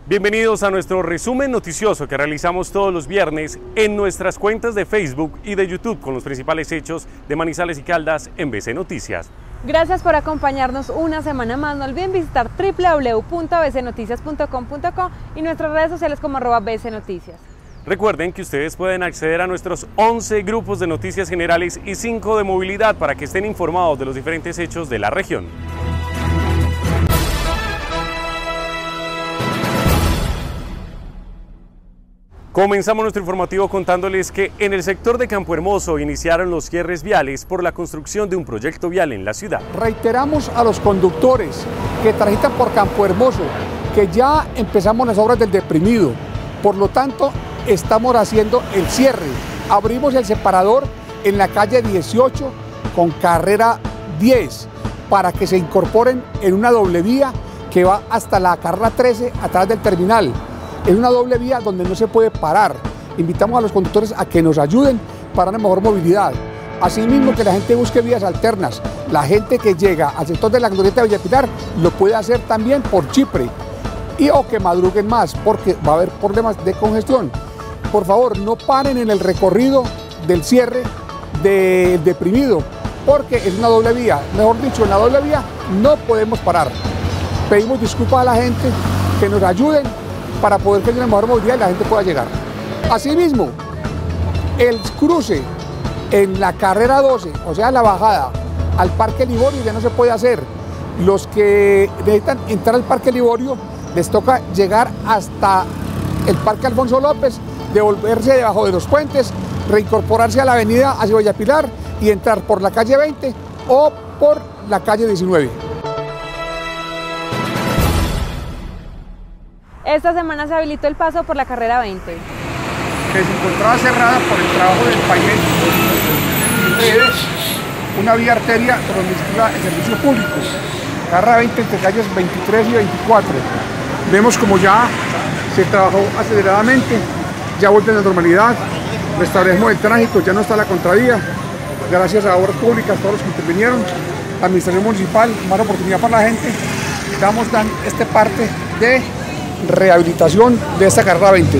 Bienvenidos a nuestro resumen noticioso que realizamos todos los viernes en nuestras cuentas de Facebook y de YouTube con los principales hechos de Manizales y Caldas en BC Noticias. Gracias por acompañarnos una semana más. No olviden visitar www.bcnoticias.com.co y nuestras redes sociales como @bcnoticias. Recuerden que ustedes pueden acceder a nuestros 11 grupos de noticias generales y 5 de movilidad para que estén informados de los diferentes hechos de la región. Comenzamos nuestro informativo contándoles que en el sector de Campo Hermoso iniciaron los cierres viales por la construcción de un proyecto vial en la ciudad. Reiteramos a los conductores que transitan por Campo Hermoso que ya empezamos las obras del deprimido, por lo tanto estamos haciendo el cierre. Abrimos el separador en la calle 18 con carrera 10 para que se incorporen en una doble vía que va hasta la carrera 13 atrás del terminal. Es una doble vía donde no se puede parar. Invitamos a los conductores a que nos ayuden para una mejor movilidad. Asimismo, que la gente busque vías alternas. La gente que llega al sector de la glorieta de Villa Pilar lo puede hacer también por Chipre. O que madruguen más, porque va a haber problemas de congestión. Por favor, no paren en el recorrido del cierre del deprimido, porque es una doble vía. Mejor dicho, en la doble vía no podemos parar. Pedimos disculpas a la gente que nos ayuden para poder tener una mejor movilidad y la gente pueda llegar. Asimismo, el cruce en la carrera 12, o sea, la bajada al Parque Liborio ya no se puede hacer. Los que necesitan entrar al Parque Liborio les toca llegar hasta el Parque Alfonso López, devolverse debajo de los puentes, reincorporarse a la avenida hacia Villa Pilar y entrar por la calle 20 o por la calle 19. Esta semana se habilitó el paso por la carrera 20. Que se encontraba cerrada por el trabajo del pavimento. Una vía arteria transmisiva en servicio público. Carrera 20 entre calles 23 y 24. Vemos como ya se trabajó aceleradamente, ya vuelve a la normalidad, restablecemos el tránsito, ya no está la contravía. Gracias a Obras Públicas, todos los que intervinieron, la Administración Municipal, más oportunidad para la gente. Estamos dando esta parte de rehabilitación de esta carrera 20.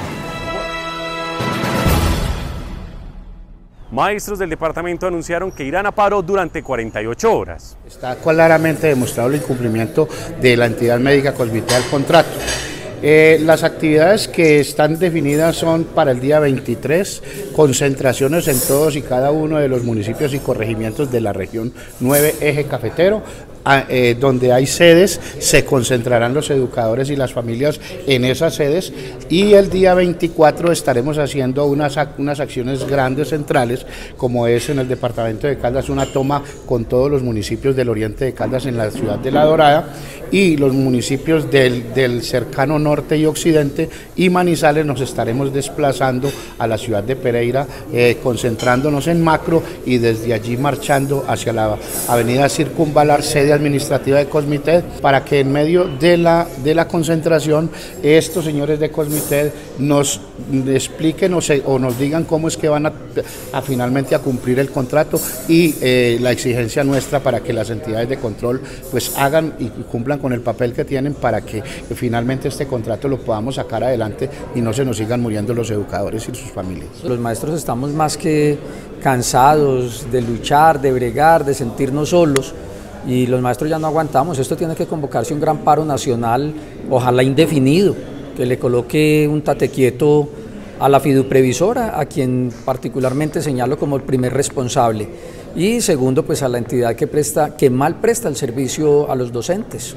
Maestros del departamento anunciaron que irán a paro durante 48 horas. Está claramente demostrado el incumplimiento de la entidad médica Cosmitel al contrato. Las actividades que están definidas son para el día 23, concentraciones en todos y cada uno de los municipios y corregimientos de la región 9 Eje Cafetero. Donde hay sedes, se concentrarán los educadores y las familias en esas sedes, y el día 24 estaremos haciendo unas acciones grandes centrales, como es en el departamento de Caldas, una toma con todos los municipios del oriente de Caldas en la ciudad de La Dorada, y los municipios del cercano norte y occidente, y Manizales nos estaremos desplazando a la ciudad de Pereira, concentrándonos en Macro y desde allí marchando hacia la avenida Circunvalar, sede administrativa de Cosmitel, para que en medio de la concentración estos señores de Cosmitel nos expliquen o nos digan cómo es que van a finalmente a cumplir el contrato y la exigencia nuestra para que las entidades de control pues hagan y cumplan con el papel que tienen para que finalmente este contrato lo podamos sacar adelante y no se nos sigan muriendo los educadores y sus familias. Los maestros estamos más que cansados de luchar, de bregar, de sentirnos solos, y los maestros ya no aguantamos. Esto tiene que convocarse un gran paro nacional, ojalá indefinido, que le coloque un tate quieto a la fiduprevisora, a quien particularmente señalo como el primer responsable, y segundo, pues a la entidad que mal presta el servicio a los docentes.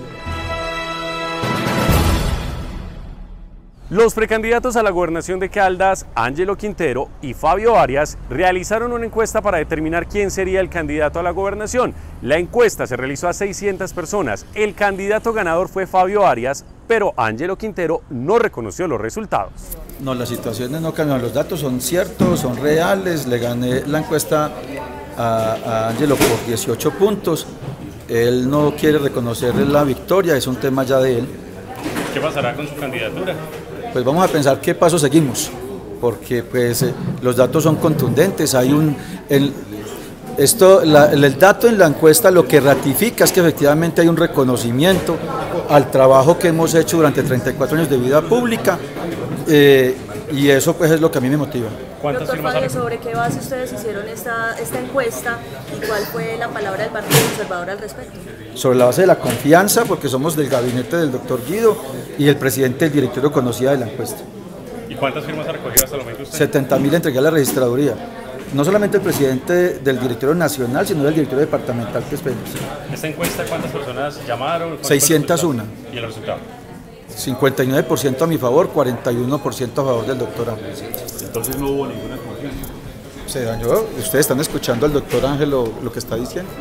Los precandidatos a la gobernación de Caldas, Ángelo Quintero y Fabio Arias, realizaron una encuesta para determinar quién sería el candidato a la gobernación. La encuesta se realizó a 600 personas. El candidato ganador fue Fabio Arias, pero Ángelo Quintero no reconoció los resultados. No, las situaciones no cambian, los datos son ciertos, son reales. Le gané la encuesta a Ángelo por 18 puntos. Él no quiere reconocer la victoria, es un tema ya de él. ¿Qué pasará con su candidatura? Pues vamos a pensar qué paso seguimos, porque pues los datos son contundentes. Hay El dato en la encuesta lo que ratifica es que efectivamente hay un reconocimiento al trabajo que hemos hecho durante 34 años de vida pública, y eso pues es lo que a mí me motiva. Doctor Fabio, ¿sobre qué base ustedes hicieron esta encuesta y cuál fue la palabra del Partido Conservador al respecto? Sobre la base de la confianza, porque somos del gabinete del doctor Guido y el presidente del directorio conocía de la encuesta. ¿Y cuántas firmas ha recogido hasta el momento usted? 70.000 entregué a la registraduría. No solamente el presidente del directorio nacional, sino del directorio departamental que esperamos. ¿Esta encuesta cuántas personas llamaron? 601. ¿Y el resultado? 59% a mi favor, 41% a favor del doctor Ángel. Entonces no hubo ninguna confianza. Se dañó. Ustedes están escuchando al doctor Ángel lo que está diciendo.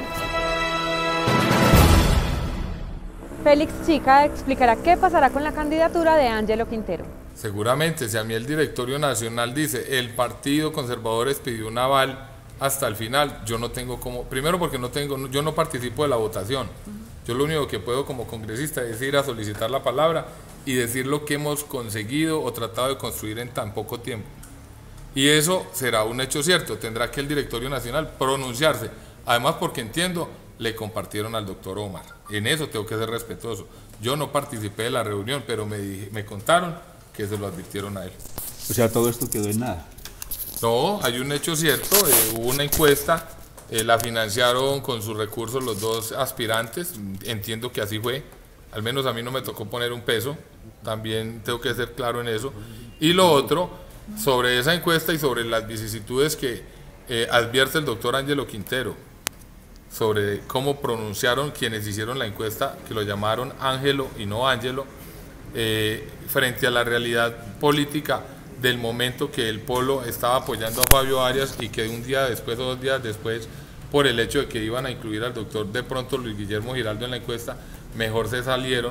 Félix Chica explicará qué pasará con la candidatura de Ángelo Quintero. Seguramente, si a mí el directorio nacional dice el Partido Conservador pidió un aval hasta el final, yo no tengo como, primero porque yo no participo de la votación. Yo lo único que puedo como congresista es ir a solicitar la palabra y decir lo que hemos conseguido o tratado de construir en tan poco tiempo. Y eso será un hecho cierto, tendrá que el directorio nacional pronunciarse. Además, porque entiendo, le compartieron al doctor Omar. En eso tengo que ser respetuoso. Yo no participé de la reunión, pero me contaron que se lo advirtieron a él. O sea, todo esto quedó en nada. No, hay un hecho cierto, hubo una encuesta, la financiaron con sus recursos los dos aspirantes, entiendo que así fue, al menos a mí no me tocó poner un peso, también tengo que ser claro en eso. Y lo otro, sobre esa encuesta y sobre las vicisitudes que advierte el doctor Ángelo Quintero, sobre cómo pronunciaron quienes hicieron la encuesta, que lo llamaron Ángelo y no Ángelo, frente a la realidad política del momento que el Polo estaba apoyando a Fabio Arias y que un día después o 2 días después, por el hecho de que iban a incluir al doctor de pronto Luis Guillermo Giraldo en la encuesta, mejor se salieron.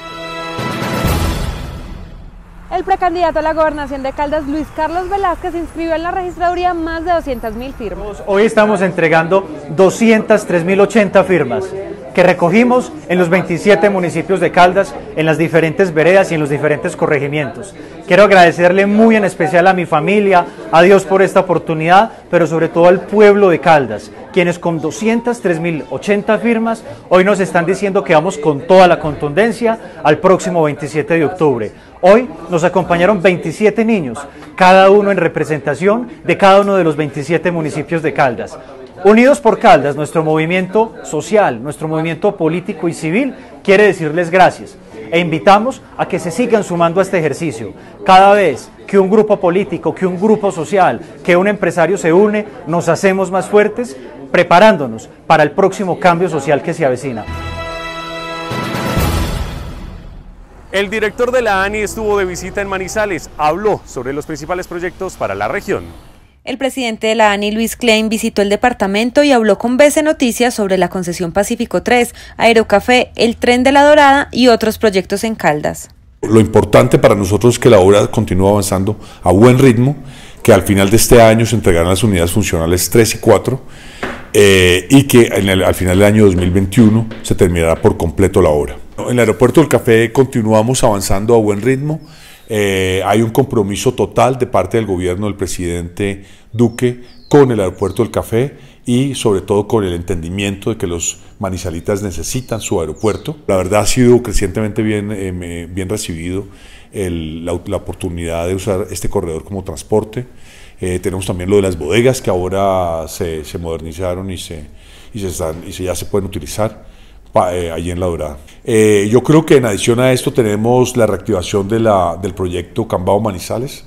El precandidato a la gobernación de Caldas, Luis Carlos Velázquez, inscribió en la registraduría más de 200.000 firmas. Hoy estamos entregando 203.080 firmas que recogimos en los 27 municipios de Caldas, en las diferentes veredas y en los diferentes corregimientos. Quiero agradecerle muy en especial a mi familia, a Dios por esta oportunidad, pero sobre todo al pueblo de Caldas, quienes con 203.080 firmas hoy nos están diciendo que vamos con toda la contundencia al próximo 27 de octubre. Hoy nos acompañaron 27 niños, cada uno en representación de cada uno de los 27 municipios de Caldas. Unidos por Caldas, nuestro movimiento social, nuestro movimiento político y civil, quiere decirles gracias e invitamos a que se sigan sumando a este ejercicio. Cada vez que un grupo político, que un grupo social, que un empresario se une, nos hacemos más fuertes, preparándonos para el próximo cambio social que se avecina. El director de la ANI estuvo de visita en Manizales, habló sobre los principales proyectos para la región. El presidente de la ANI, Luis Klein, visitó el departamento y habló con BC Noticias sobre la concesión Pacífico 3, Aerocafé, el Tren de la Dorada y otros proyectos en Caldas. Lo importante para nosotros es que la obra continúe avanzando a buen ritmo, que al final de este año se entregarán las unidades funcionales 3 y 4 y que al final del año 2021 se terminará por completo la obra. En el aeropuerto del Café continuamos avanzando a buen ritmo. Hay un compromiso total de parte del gobierno del presidente Duque con el aeropuerto del Café y sobre todo con el entendimiento de que los manizalitas necesitan su aeropuerto. La verdad ha sido crecientemente bien recibido la oportunidad de usar este corredor como transporte. Tenemos también lo de las bodegas que ahora se modernizaron y ya se pueden utilizar allí en La Dorada. Yo creo que en adición a esto tenemos la reactivación del proyecto Cambao Manizales,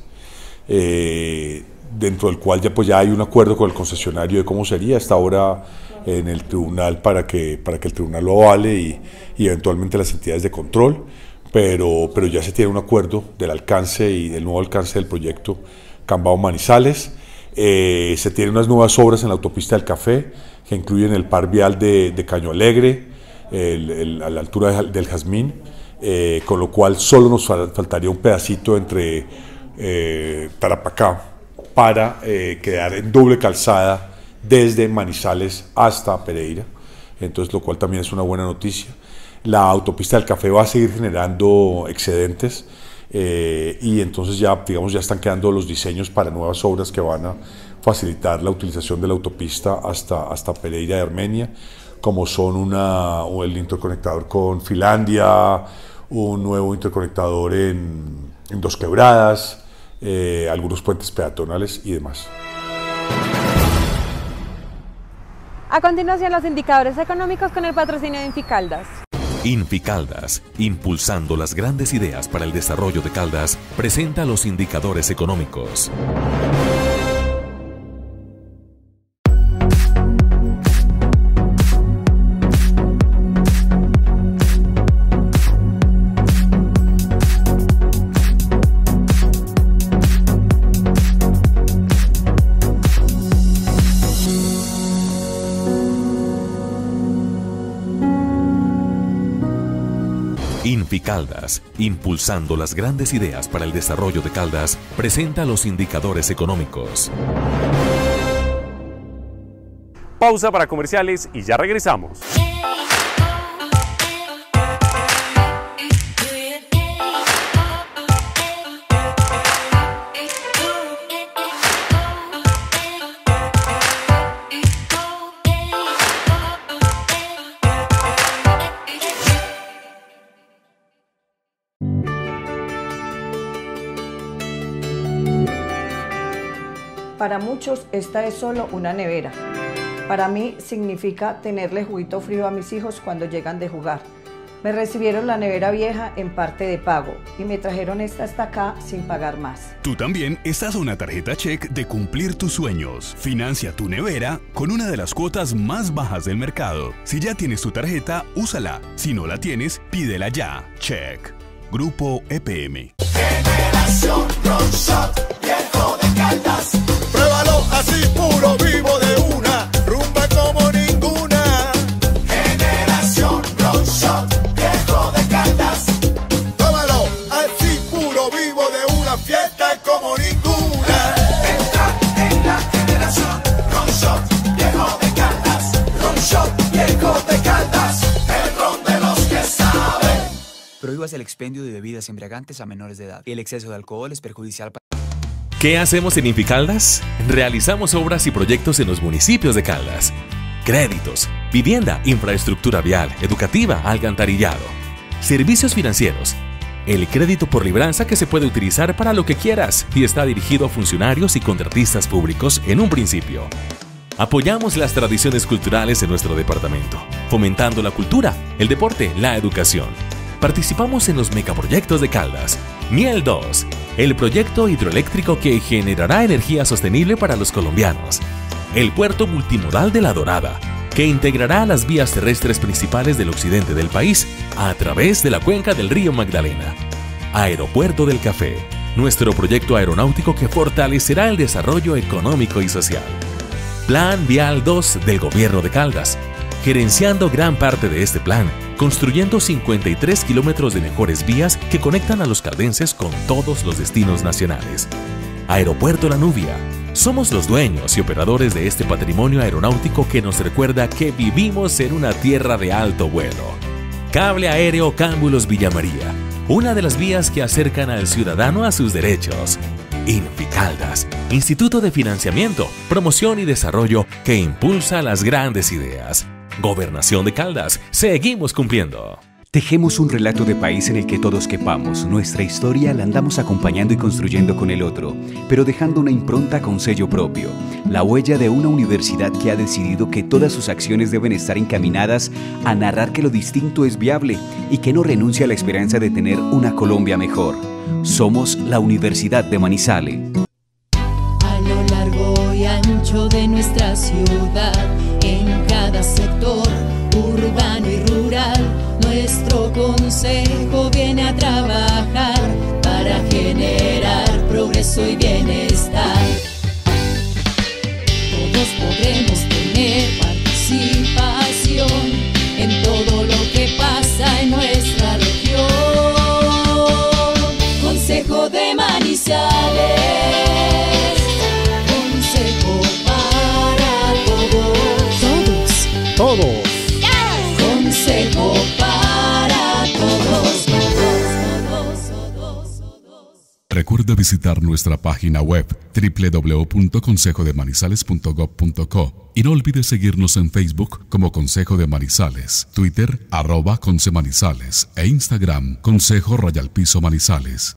dentro del cual ya hay un acuerdo con el concesionario de cómo sería. Está ahora en el tribunal para que el tribunal lo avale y eventualmente las entidades de control, pero ya se tiene un acuerdo del alcance y del nuevo alcance del proyecto Cambao Manizales. Se tienen unas nuevas obras en la autopista del Café que incluyen el par vial de Caño Alegre, a la altura del Jazmín, con lo cual solo nos faltaría un pedacito entre Tarapacá para quedar en doble calzada desde Manizales hasta Pereira, entonces lo cual también es una buena noticia. La autopista del Café va a seguir generando excedentes y entonces ya están quedando los diseños para nuevas obras que van facilitar la utilización de la autopista hasta Pereira de Armenia, como son el interconectador con Finlandia, un nuevo interconectador en Dos Quebradas, algunos puentes peatonales y demás. A continuación, los indicadores económicos con el patrocinio de Inficaldas. Inficaldas, impulsando las grandes ideas para el desarrollo de Caldas, presenta los indicadores económicos. Inficaldas, impulsando las grandes ideas para el desarrollo de Caldas, presenta los indicadores económicos. Pausa para comerciales y ya regresamos. Para muchos esta es solo una nevera. Para mí significa tenerle juguito frío a mis hijos cuando llegan de jugar. Me recibieron la nevera vieja en parte de pago y me trajeron esta hasta acá sin pagar más. Tú también estás a una tarjeta check de cumplir tus sueños. Financia tu nevera con una de las cuotas más bajas del mercado. Si ya tienes tu tarjeta, úsala. Si no la tienes, pídela ya. Check. Grupo EPM. Generación Ron Shot, viejo de Caldas. Pruébalo así puro, vivo de una, rumba como ninguna. Generación Ron Shot, viejo de Caldas. Tómalo así puro, vivo de una, fiesta como ninguna. Entra en la generación Ron Shot, viejo de Caldas. Ron Shot, viejo de Caldas, el ron de los que saben. Prohíbas el expendio de bebidas embriagantes a menores de edad. El exceso de alcohol es perjudicial para... ¿Qué hacemos en Inficaldas? Realizamos obras y proyectos en los municipios de Caldas. Créditos, vivienda, infraestructura vial, educativa, alcantarillado. Servicios financieros. El crédito por libranza que se puede utilizar para lo que quieras y está dirigido a funcionarios y contratistas públicos en un principio. Apoyamos las tradiciones culturales en nuestro departamento, fomentando la cultura, el deporte, la educación. Participamos en los megaproyectos de Caldas. Miel 2, el proyecto hidroeléctrico que generará energía sostenible para los colombianos. El puerto multimodal de La Dorada, que integrará las vías terrestres principales del occidente del país a través de la cuenca del río Magdalena. Aeropuerto del Café, nuestro proyecto aeronáutico que fortalecerá el desarrollo económico y social. Plan Vial 2 del Gobierno de Caldas, gerenciando gran parte de este plan, construyendo 53 kilómetros de mejores vías que conectan a los caldenses con todos los destinos nacionales. Aeropuerto La Nubia. Somos los dueños y operadores de este patrimonio aeronáutico que nos recuerda que vivimos en una tierra de alto vuelo. Cable aéreo Cámbulos Villa María, una de las vías que acercan al ciudadano a sus derechos. Inficaldas, Instituto de Financiamiento, Promoción y Desarrollo que impulsa las grandes ideas. Gobernación de Caldas, seguimos cumpliendo. Tejemos un relato de país en el que todos quepamos. Nuestra historia la andamos acompañando y construyendo con el otro, pero dejando una impronta con sello propio. La huella de una universidad que ha decidido que todas sus acciones deben estar encaminadas a narrar que lo distinto es viable y que no renuncia a la esperanza de tener una Colombia mejor. Somos la Universidad de Manizales. A lo largo y ancho de nuestra ciudad, en cada sector urbano y rural, nuestro consejo viene a trabajar para generar progreso y bienestar. Todos podremos tener participación en todo lo que pasa en nuestra región. Consejo de Manizales, consejo para todos. Todos. Consejo para todos. Recuerda visitar nuestra página web www.consejodemanizales.gov.co y no olvides seguirnos en Facebook como Consejo de Manizales, Twitter @Concemanizales e Instagram Consejo_Manizales.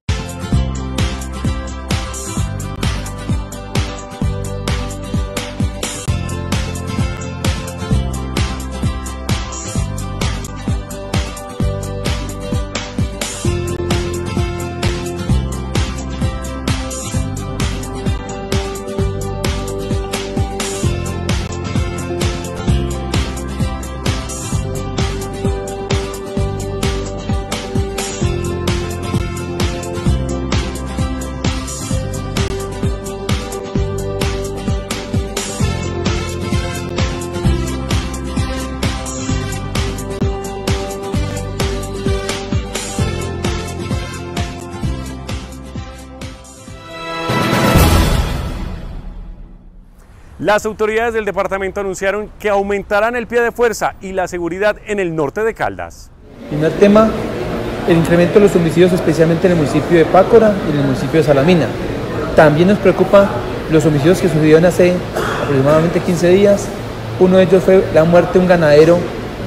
Las autoridades del departamento anunciaron que aumentarán el pie de fuerza y la seguridad en el norte de Caldas. Primer tema, el incremento de los homicidios, especialmente en el municipio de Pácora y en el municipio de Salamina. También nos preocupa los homicidios que sucedieron hace aproximadamente 15 días. Uno de ellos fue la muerte de un ganadero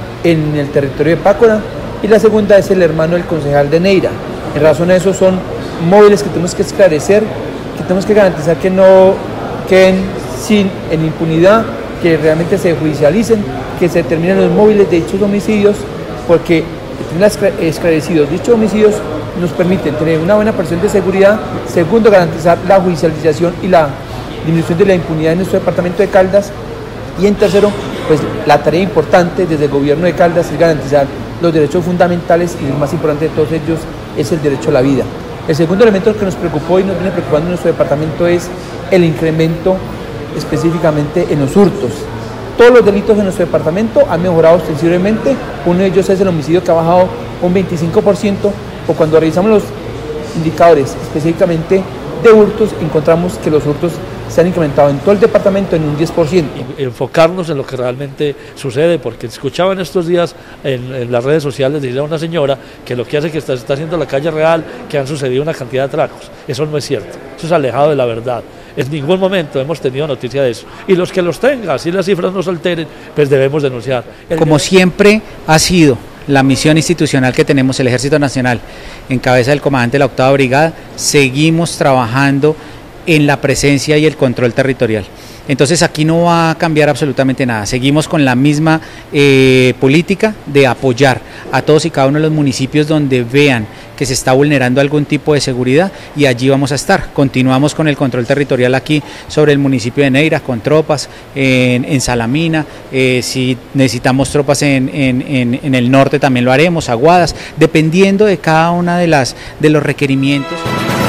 en el territorio de Pácora y la segunda es el hermano del concejal de Neira. En razón a eso son móviles que tenemos que esclarecer, que tenemos que garantizar que no queden en impunidad, que realmente se judicialicen, que se determinen los móviles de dichos homicidios, porque tener esclarecidos dichos homicidios nos permiten tener una buena percepción de seguridad, segundo, garantizar la judicialización y la disminución de la impunidad en nuestro departamento de Caldas, y en tercero, pues la tarea importante desde el gobierno de Caldas es garantizar los derechos fundamentales, y el más importante de todos ellos es el derecho a la vida. El segundo elemento que nos preocupó y nos viene preocupando en nuestro departamento es el incremento específicamente en los hurtos. Todos los delitos en nuestro departamento han mejorado ostensiblemente. Uno de ellos es el homicidio, que ha bajado un 25%, o cuando revisamos los indicadores específicamente de hurtos, encontramos que los hurtos se han incrementado en todo el departamento en un 10%. Enfocarnos en lo que realmente sucede, porque escuchaba en estos días en las redes sociales decirle a una señora que lo que hace que está haciendo la calle real, que han sucedido una cantidad de atracos. Eso no es cierto, eso es alejado de la verdad. En ningún momento hemos tenido noticia de eso. Y los que los tengan, si las cifras no se alteren, pues debemos denunciar. Como siempre ha sido la misión institucional que tenemos el Ejército Nacional, en cabeza del comandante de la 8ª Brigada, seguimos trabajando en la presencia y el control territorial. Entonces aquí no va a cambiar absolutamente nada, seguimos con la misma política de apoyar a todos y cada uno de los municipios donde vean que se está vulnerando algún tipo de seguridad, y allí vamos a estar. Continuamos con el control territorial aquí sobre el municipio de Neira, con tropas en Salamina, si necesitamos tropas en el norte también lo haremos, Aguadas, dependiendo de cada una de los requerimientos.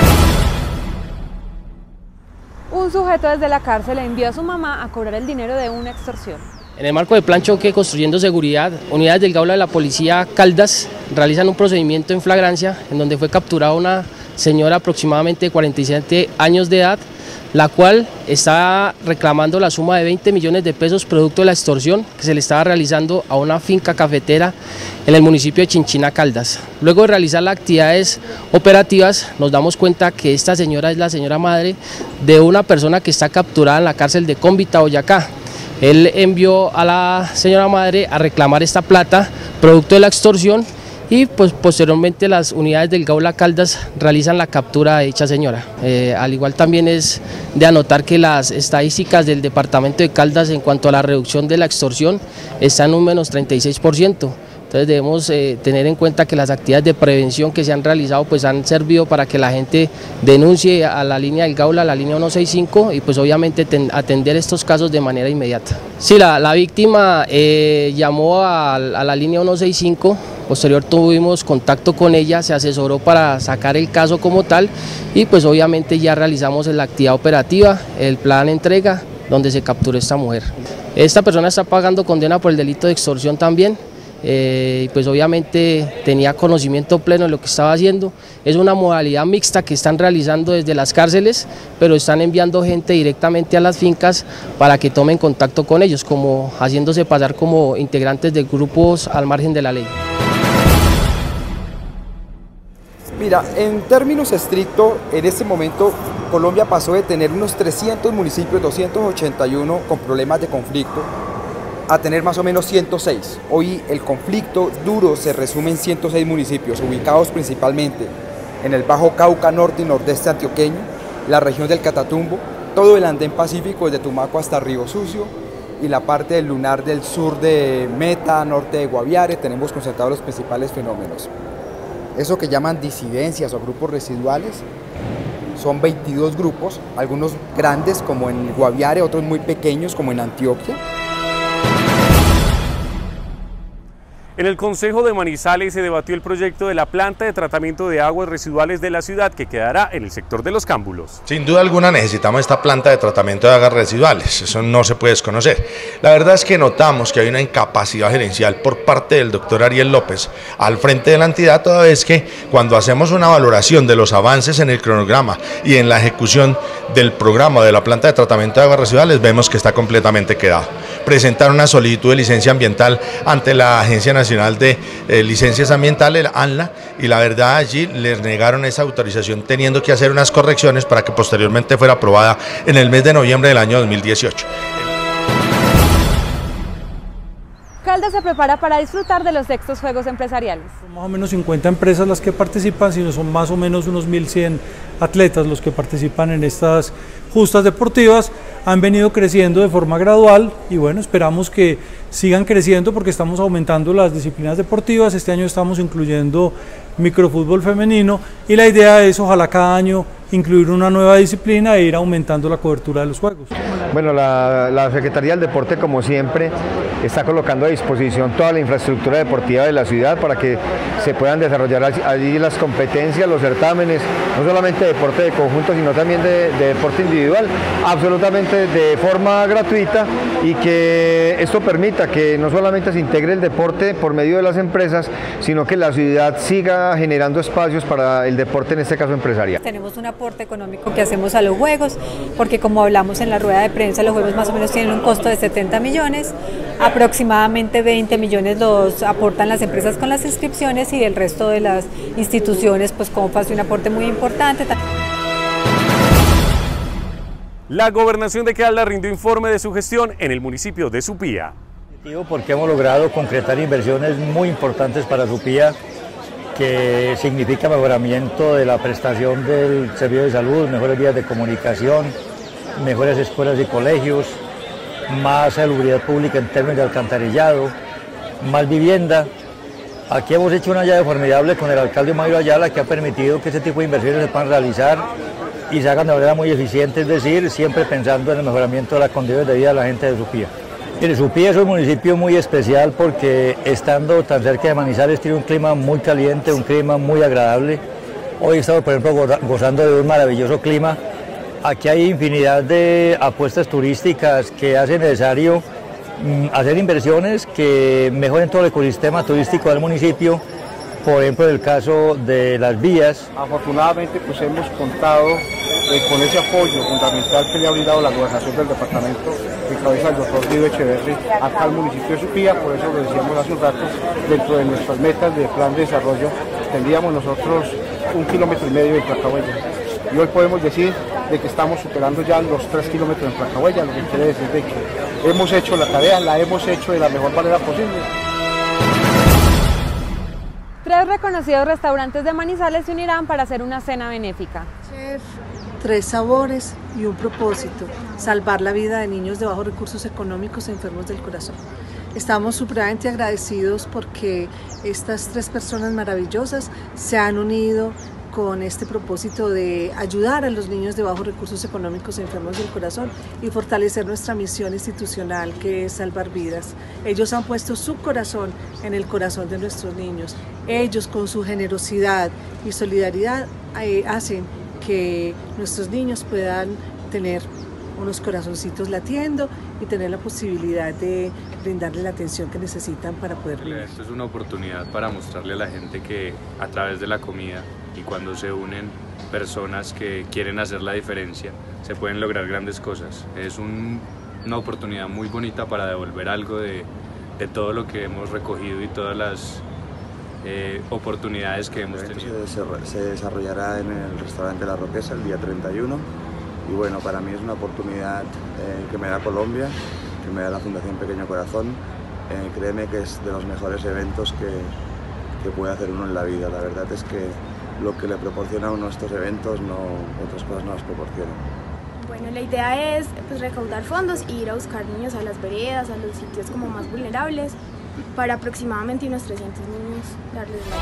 Un sujeto desde la cárcel envió a su mamá a cobrar el dinero de una extorsión. En el marco del plan choque Construyendo Seguridad, unidades del Gaula de la Policía Caldas realizan un procedimiento en flagrancia en donde fue capturada una señora aproximadamente de 47 años de edad, la cual está reclamando la suma de 20 millones de pesos producto de la extorsión que se le estaba realizando a una finca cafetera en el municipio de Chinchina, Caldas. Luego de realizar las actividades operativas, nos damos cuenta que esta señora es la señora madre de una persona que está capturada en la cárcel de Cómbita, Boyacá. Él envió a la señora madre a reclamar esta plata producto de la extorsión, y pues posteriormente las unidades del Gaula Caldas realizan la captura de dicha señora. Al igual también es de anotar que las estadísticas del departamento de Caldas en cuanto a la reducción de la extorsión están en un menos 36%. Entonces debemos tener en cuenta que las actividades de prevención que se han realizado pues han servido para que la gente denuncie a la línea del Gaula, a la línea 165, y pues obviamente atender estos casos de manera inmediata. Sí, la víctima llamó a la línea 165, posterior tuvimos contacto con ella, se asesoró para sacar el caso como tal, y pues obviamente ya realizamos la actividad operativa, el plan entrega, donde se capturó esta mujer. Esta persona está pagando condena por el delito de extorsión también. Pues obviamente tenía conocimiento pleno de lo que estaba haciendo. Es una modalidad mixta que están realizando desde las cárceles, pero están enviando gente directamente a las fincas para que tomen contacto con ellos, como haciéndose pasar como integrantes de grupos al margen de la ley. Mira, en términos estrictos, en este momento Colombia pasó de tener unos 300 municipios, 281 con problemas de conflicto, a tener más o menos 106. Hoy el conflicto duro se resume en 106 municipios, ubicados principalmente en el Bajo Cauca, norte y nordeste antioqueño, la región del Catatumbo, todo el andén pacífico desde Tumaco hasta Río Sucio y la parte del lunar del sur de Meta, norte de Guaviare. Tenemos concentrados los principales fenómenos. Eso que llaman disidencias o grupos residuales, son 22 grupos, algunos grandes como en Guaviare, otros muy pequeños como en Antioquia. En el Consejo de Manizales se debatió el proyecto de la planta de tratamiento de aguas residuales de la ciudad que quedará en el sector de Los Cámbulos. Sin duda alguna necesitamos esta planta de tratamiento de aguas residuales, eso no se puede desconocer. La verdad es que notamos que hay una incapacidad gerencial por parte del doctor Ariel López al frente de la entidad, toda vez que cuando hacemos una valoración de los avances en el cronograma y en la ejecución del programa de la planta de tratamiento de aguas residuales vemos que está completamente quedado. Presentaron una solicitud de licencia ambiental ante la Agencia Nacional de Licencias Ambientales, ANLA, y la verdad allí les negaron esa autorización teniendo que hacer unas correcciones para que posteriormente fuera aprobada en el mes de noviembre del año 2018. Caldas se prepara para disfrutar de los sextos Juegos Empresariales. Son más o menos 50 empresas las que participan, sino son más o menos unos 1.100 atletas los que participan en estas justas deportivas. Han venido creciendo de forma gradual y bueno, esperamos que sigan creciendo porque estamos aumentando las disciplinas deportivas. Este año estamos incluyendo microfútbol femenino y la idea es ojalá cada año incluir una nueva disciplina e ir aumentando la cobertura de los Juegos. Bueno, la Secretaría del Deporte, como siempre, está colocando a disposición toda la infraestructura deportiva de la ciudad para que se puedan desarrollar allí las competencias, los certámenes, no solamente de deporte de conjunto, sino también de deporte individual, absolutamente de forma gratuita, y que esto permita que no solamente se integre el deporte por medio de las empresas, sino que la ciudad siga generando espacios para el deporte, en este caso empresarial. Tenemos un aporte económico que hacemos a los Juegos, porque como hablamos en la rueda de prensa, los Juegos más o menos tienen un costo de 70 millones, aproximadamente 20 millones los aportan las empresas con las inscripciones y el resto de las instituciones pues como hace un aporte muy importante. La Gobernación de Caldas rindió informe de su gestión en el municipio de Supía. Porque hemos logrado concretar inversiones muy importantes para Supía, que significa mejoramiento de la prestación del servicio de salud, mejores vías de comunicación, mejores escuelas y colegios, más salubridad pública en términos de alcantarillado, más vivienda. Aquí hemos hecho una llave formidable con el alcalde Mayro Ayala, que ha permitido que este tipo de inversiones se puedan realizar y se hagan de manera muy eficiente, es decir, siempre pensando en el mejoramiento de las condiciones de vida de la gente de Supía. Mire, Supía es un municipio muy especial porque estando tan cerca de Manizales tiene un clima muy caliente, un clima muy agradable. Hoy estamos, por ejemplo, gozando de un maravilloso clima. Aquí hay infinidad de apuestas turísticas que hacen necesario hacer inversiones que mejoren todo el ecosistema turístico del municipio. Por ejemplo, en el caso de las vías. Afortunadamente pues hemos contado con ese apoyo fundamental que le ha brindado la gobernación del departamento en cabeza del doctor Guido Echeverri acá al municipio de Supía. Por eso lo decíamos hace un rato, dentro de nuestras metas de plan de desarrollo tendríamos nosotros 1,5 kilómetros en Placahuella, y hoy podemos decir de que estamos superando ya los 3 kilómetros en Placahuella, lo que quiere decir de que hemos hecho la tarea, la hemos hecho de la mejor manera posible. 3 reconocidos restaurantes de Manizales se unirán para hacer una cena benéfica. Chef, 3 sabores y un propósito: salvar la vida de niños de bajos recursos económicos e enfermos del corazón. Estamos supremamente agradecidos porque estas 3 personas maravillosas se han unido con este propósito de ayudar a los niños de bajos recursos económicos e enfermos del corazón y fortalecer nuestra misión institucional, que es salvar vidas. Ellos han puesto su corazón en el corazón de nuestros niños. Ellos, con su generosidad y solidaridad, hacen que nuestros niños puedan tener unos corazoncitos latiendo y tener la posibilidad de brindarle la atención que necesitan para poder vivir. Esto es una oportunidad para mostrarle a la gente que a través de la comida y cuando se unen personas que quieren hacer la diferencia, se pueden lograr grandes cosas. Es una oportunidad muy bonita para devolver algo de todo lo que hemos recogido y todas las oportunidades que hemos tenido. Se desarrollará en el restaurante La Roquesa el día 31 y bueno, para mí es una oportunidad que me da Colombia, que me da la Fundación Pequeño Corazón. Créeme que es de los mejores eventos que puede hacer uno en la vida. La verdad es que lo que le proporciona a uno estos eventos, otras cosas no las proporcionan. Bueno, la idea es pues, recaudar fondos e ir a buscar niños a las veredas, a los sitios como más vulnerables, para aproximadamente unos 300 niños darles la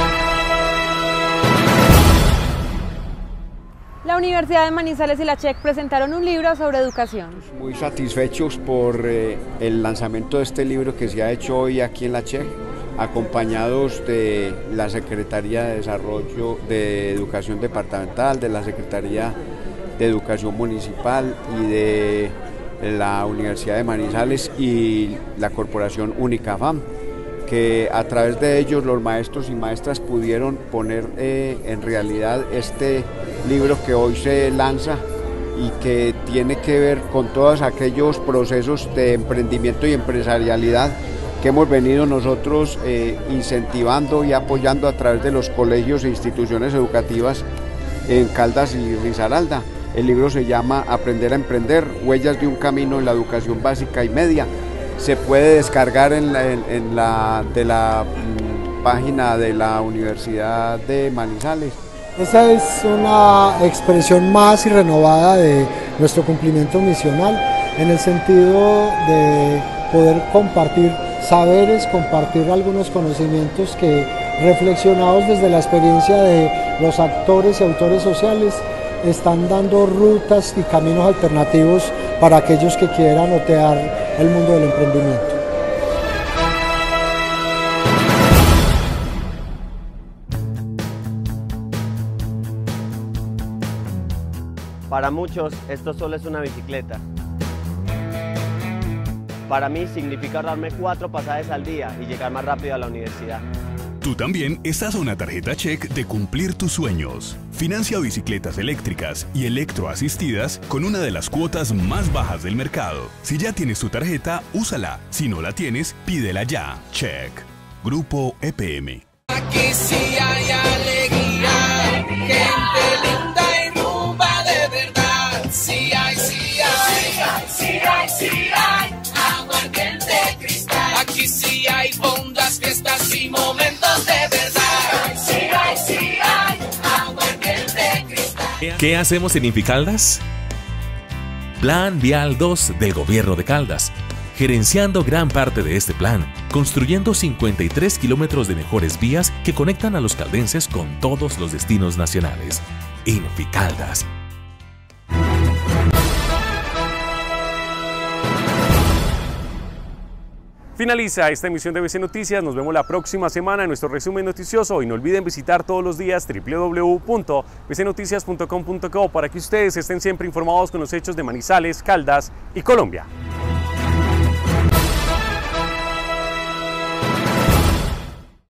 La Universidad de Manizales y la CHEC presentaron un libro sobre educación. Muy satisfechos por el lanzamiento de este libro que se ha hecho hoy aquí en la CHEC, acompañados de la Secretaría de Desarrollo de Educación Departamental, de la Secretaría de Educación Municipal y de la Universidad de Manizales y la Corporación Unicafam, que a través de ellos los maestros y maestras pudieron poner en realidad este libro que hoy se lanza y que tiene que ver con todos aquellos procesos de emprendimiento y empresarialidad que hemos venido nosotros incentivando y apoyando a través de los colegios e instituciones educativas en Caldas y Risaralda. El libro se llama Aprender a Emprender, Huellas de un Camino en la Educación Básica y Media. Se puede descargar en la página de la Universidad de Manizales. Esa es una expresión más y renovada de nuestro cumplimiento misional, en el sentido de poder compartir saberes, compartir algunos conocimientos que, reflexionados desde la experiencia de los actores y autores sociales, están dando rutas y caminos alternativos para aquellos que quieran otear el mundo del emprendimiento. Para muchos esto solo es una bicicleta. Para mí significa ahorrarme 4 pasajes al día y llegar más rápido a la universidad. Tú también estás a una tarjeta check de cumplir tus sueños. Financia bicicletas eléctricas y electroasistidas con una de las cuotas más bajas del mercado. Si ya tienes tu tarjeta, úsala. Si no la tienes, pídela ya. Check. Grupo EPM. Aquí sí hay alegría, gente linda y rumba de verdad. Sí hay, sí hay, sí hay, sí hay, aguardiente cristal. Aquí sí hay fondas, fiestas y momentos de verdad. Sí hay, sí hay, aguardiente cristal. ¿Qué hacemos en Inficaldas? Plan Vial 2 del Gobierno de Caldas. Gerenciando gran parte de este plan, construyendo 53 kilómetros de mejores vías que conectan a los caldenses con todos los destinos nacionales. Inficaldas. Finaliza esta emisión de BC Noticias. Nos vemos la próxima semana en nuestro resumen noticioso y no olviden visitar todos los días www.bcnoticias.com.co para que ustedes estén siempre informados con los hechos de Manizales, Caldas y Colombia.